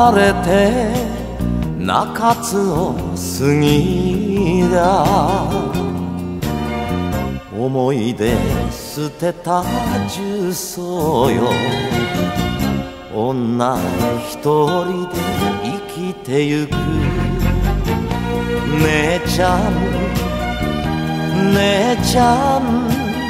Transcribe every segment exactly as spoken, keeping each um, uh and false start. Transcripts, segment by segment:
離れて中津を過ぎりゃ思い出捨てた重曹よ女一人で生きてゆく姉ちゃん姉ちゃん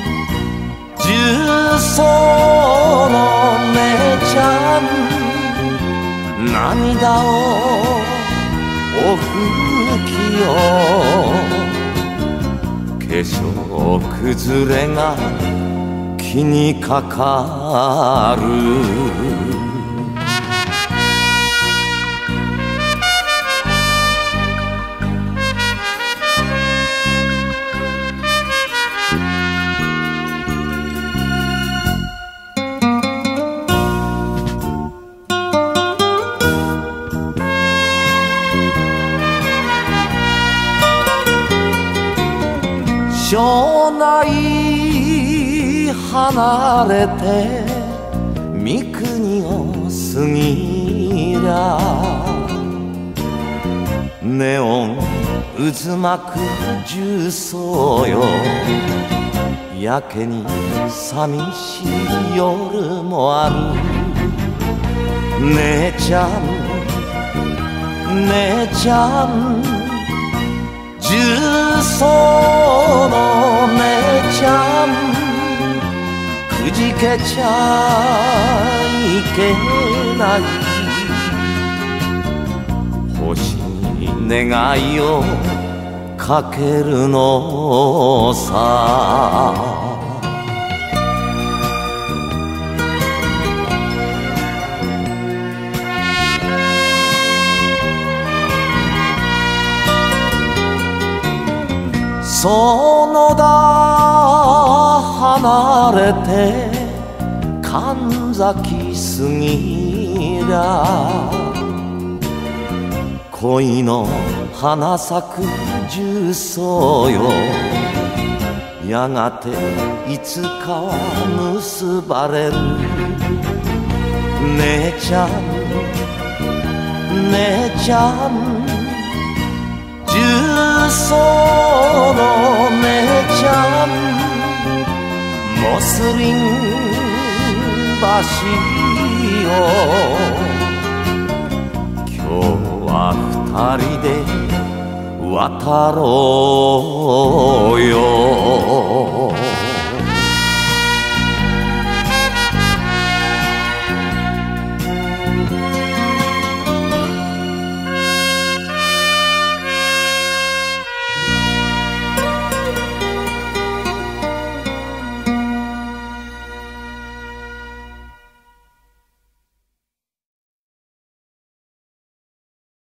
重曹の姉ちゃん涙をお拭きよ化粧崩れが気にかかる庄内離れて三国を過ぎりゃネオン渦巻く重曹よやけに寂しい夜もある姉ちゃん姉ちゃん重曹の姉ちゃんくじけちゃいけない星に願いをかけるのさ園田離れて神崎過ぎりゃ恋の花咲く重曹よやがていつかは結ばれる姉ちゃん姉ちゃん重曹の姉ちゃんモスリン橋よ今日は二人で渡ろうよ